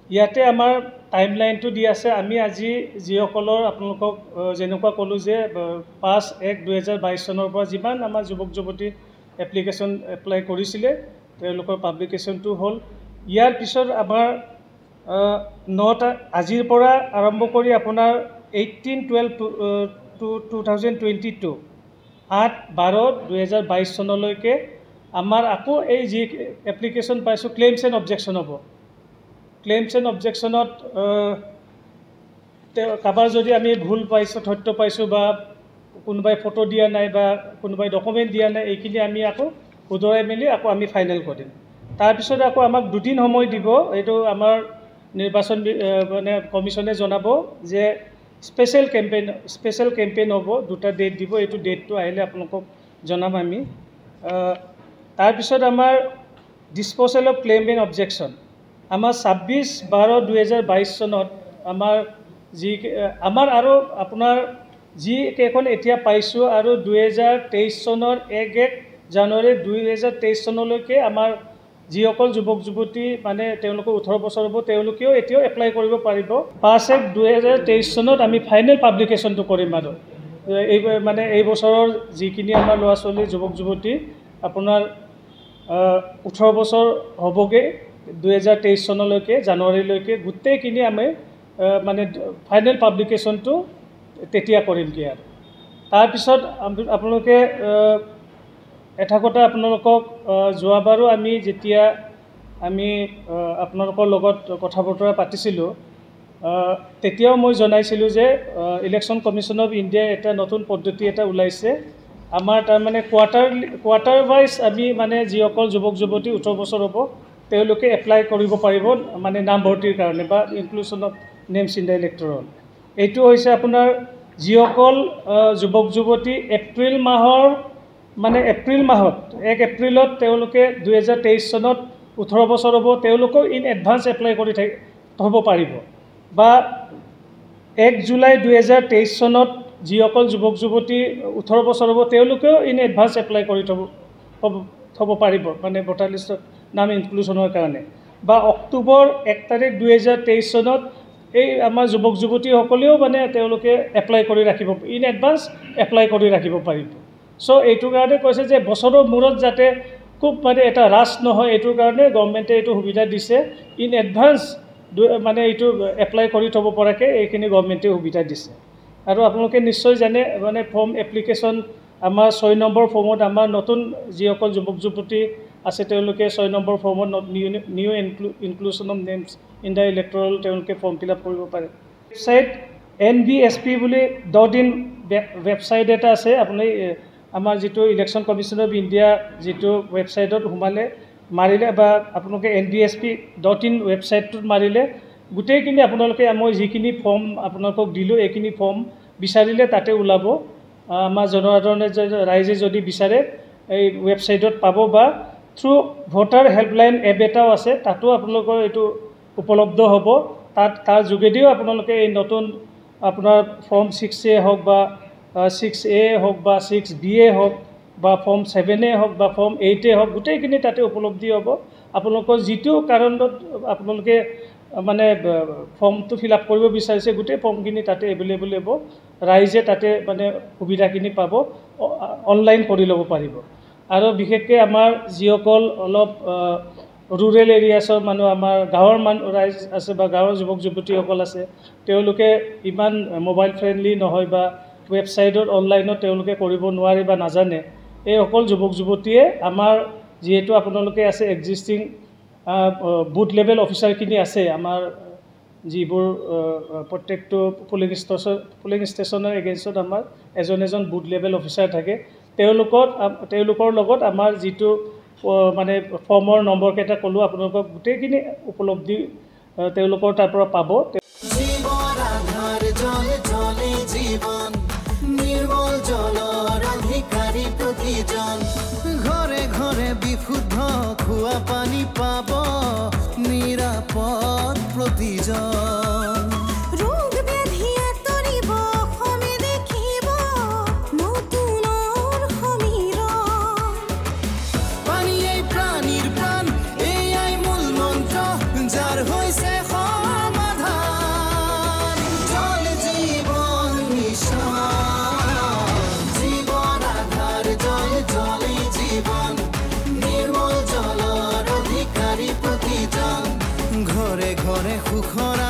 ইয়াতে আমাৰ টাইমলাইনটো দি আছে। আমি আজি যিসকলৰ আপোনালোকক যেনেকুৱা ক'লোঁ যে 5/1/2022 চনৰ পৰা যিমান আমাৰ যুৱক যুৱতী এপ্লিকেশ্যন এপ্লাই কৰিছিলে তেওঁলোকৰ পাব্লিকেশ্যনটো হ'ল। ইয়াৰ পিছত আমাৰ 9টা আজিৰ পৰা আৰম্ভ কৰি আপোনাৰ 18/12/2022 8/12/2022 চনলৈকে আমাৰ আকৌ এই যি এপ্লিকেশ্যন পাইছোঁ ক্লেইমছ এণ্ড অবজেকশ্যন হ'ব। ক্লেইমছ এণ্ড অবজেকশ্যনত কাৰোবাৰ যদি আমি ভুল পাইছোঁ, তথ্য পাইছোঁ বা কোনোবাই ফটো দিয়া নাই বা কোনোবাই ডকুমেণ্ট দিয়া নাই, এইখিনি আমি আকৌ শুধৰাই মেলি আকৌ আমি ফাইনেল কৰিম। তাৰপিছত আকৌ আমাক 2 দিন সময় দিব। এইটো আমাৰ নিৰ্বাচন মানে কমিশ্যনে জনাব যে স্পেচিয়েল কেম্পেইন হ'ব। 2টা ডেট দিব। এইটো ডেটটো আহিলে আপোনালোকক জনাম আমি। তাৰপিছত আমাৰ disposal of claim and objection আমাৰ 26/12/2022 চনত আমাৰ আৰু আপোনাৰ যিকেইখন এতিয়া পাইছোঁ আৰু 2023 চনৰ 1 জানুৱাৰী 2023 চনলৈকে আমাৰ যিসকল যুৱক যুৱতী মানে তেওঁলোকৰ 18 বছৰ হ'ব তেওঁলোকেও এতিয়াও এপ্লাই কৰিব পাৰিব। 5/1/2023 চনত আমি ফাইনেল পাব্লিকেশ্যনটো কৰিম। আৰু এই বছৰৰ যিখিনি আমাৰ ল'ৰা ছোৱালী যুৱক যুৱতী আপোনাৰ 18 বছৰ হ'বগৈ 2023 চনলৈকে জানুৱাৰীলৈকে গোটেইখিনি আমি মানে ফাইনেল পাব্লিকেশ্যনটো তেতিয়া কৰিমগৈ। আৰু তাৰপিছত আপোনালোকে এটা কথা আপোনালোকক যোৱাবাৰো আমি যেতিয়া আপোনালোকৰ লগত কথা বতৰা পাতিছিলোঁ তেতিয়াও মই জনাইছিলোঁ যে ইলেকশ্যন কমিশ্যন অফ ইণ্ডিয়াই এটা নতুন পদ্ধতি এটা ওলাইছে। আমাৰ তাৰমানে কোৱাৰ্টাৰ ৱাইজ আমি মানে যিসকল যুৱক যুৱতী 18 বছৰ হ'ব তেওঁলোকে এপ্লাই কৰিব পাৰিব মানে নামভৰ্তিৰ কাৰণে বা inclusion of names in the electoral. এইটো হৈছে আপোনাৰ যিসকল যুৱক যুৱতী এপ্ৰিল মাহত 1 এপ্ৰিলত তেওঁলোকে 2023 চনত 18 বছৰ হ'ব তেওঁলোকেও ইন এডভান্স এপ্লাই কৰি হ'ব পাৰিব। বা 1 জুলাই 2023 চনত যিসকল যুৱক যুৱতী 18 বছৰ হ'ব তেওঁলোকেও ইন এডভান্স এপ্লাই কৰি থ'ব পাৰিব মানে ভোটাৰ লিষ্টত নাম ইনক্লুশ্যনৰ কাৰণে। বা অক্টোবৰ 1 তাৰিখ 2023 চনত এই আমাৰ যুৱক যুৱতীসকলেও মানে তেওঁলোকে এপ্লাই কৰি ৰাখিব ইন এডভান্স এপ্লাই কৰি ৰাখিব পাৰিব। চ' এইটোৰ কাৰণে কৈছে যে বছৰৰ মূৰত যাতে খুব মানে এটা ৰাছ নহয়, এইটোৰ কাৰণে গভৰ্ণমেণ্টে এইটো সুবিধা দিছে। ইন এডভান্স মানে এইটো এপ্লাই কৰি থ'ব পৰাকৈ এইখিনি গভৰ্ণমেণ্টে সুবিধা দিছে। আৰু আপোনালোকে নিশ্চয় জানে মানে ফৰ্ম এপ্লিকেশ্যন আমাৰ 6 নম্বৰ ফৰ্মত আমাৰ নতুন যিসকল যুৱক যুৱতী আছে তেওঁলোকে 6 নম্বৰ ফৰ্মত new inclusion of names in the electoral তেওঁলোকে ফৰ্ম ফিল আপ কৰিব পাৰে। ৱেবছাইট NBSP বুলি .in ৱেবছাইট এটা আছে। আপুনি আমাৰ যিটো ইলেকশ্যন কমিশ্যন অফ ইণ্ডিয়া যিটো ৱেবছাইটত মাৰিলে বা আপোনালোকে NBSP.in ৱেবছাইটটোত মাৰিলে গোটেইখিনি আপোনালোকে মই যিখিনি ফৰ্ম আপোনালোকক দিলোঁ এইখিনি ফৰ্ম বিচাৰিলে তাতে ওলাব। আমাৰ জনসাধাৰণে ৰাইজে যদি বিচাৰে এই ৱেবছাইটত পাব বা থ্ৰু ভোটাৰ হেল্পলাইন এপ এটাও আছে তাতো আপোনালোকৰ এইটো উপলব্ধ হ'ব। তাৰ যোগেদিও আপোনালোকে এই নতুন আপোনাৰ ফৰ্ম 6A হওক বা 6A হওক বা 6B হওক বা ফৰ্ম 7A হওক বা ফৰ্ম 8A হওক গোটেইখিনি তাতে উপলব্ধি হ'ব। আপোনালোকৰ যিটো কাৰণত আপোনালোকে মানে ফৰ্মটো ফিল আপ কৰিব বিচাৰিছে গোটেই ফৰ্মখিনি তাতে এভেইলেবল হ'ব। ৰাইজে তাতে মানে সুবিধাখিনি পাব, অনলাইন কৰি ল'ব পাৰিব। আৰু বিশেষকৈ আমাৰ যিসকল অলপ ৰুৰেল এৰিয়াছৰ মানুহ আমাৰ গাঁৱৰ ৰাইজ আছে বা গাঁৱৰ যুৱক যুৱতীসকল আছে তেওঁলোকে ইমান মোবাইল ফ্ৰেণ্ডলি নহয় বা ৱেবছাইটত অনলাইনত তেওঁলোকে কৰিব নোৱাৰে বা নাজানে। এই অকল যুৱক যুৱতীয়ে আমাৰ যিহেতু আপোনালোকে আছে এক্সিষ্টিং বুথ লেভেল অফিচাৰখিনি আছে আমাৰ যিবোৰ প্ৰত্যেকটো পুলিং ষ্টেচনৰ এগেইনষ্টত আমাৰ এজন বুথ লেভেল অফিচাৰ থাকে তেওঁলোকৰ লগত আমাৰ যিটো মানে ফৰ্মৰ নম্বৰকেইটা ক'লোঁ আপোনালোকক গোটেইখিনি উপলব্ধি তেওঁলোকৰ তাৰ পৰা পাব। ঘৰে ঘৰে বিশুদ্ধ খোৱা পানী পাব নিৰাপদ প্ৰতিজন। পানী এই প্ৰাণীৰ প্ৰাণ এয়াই মূল মন্ত্ৰ যাৰ হৈছে সুখৰা